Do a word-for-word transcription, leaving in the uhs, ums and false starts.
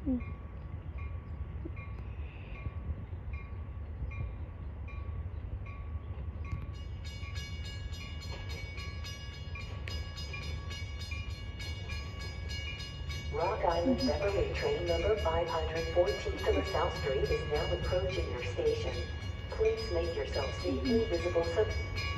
Rock Island Beverly train number five hundred fourteen to LaSalle Street is now approaching your station. Please make yourself safely visible so...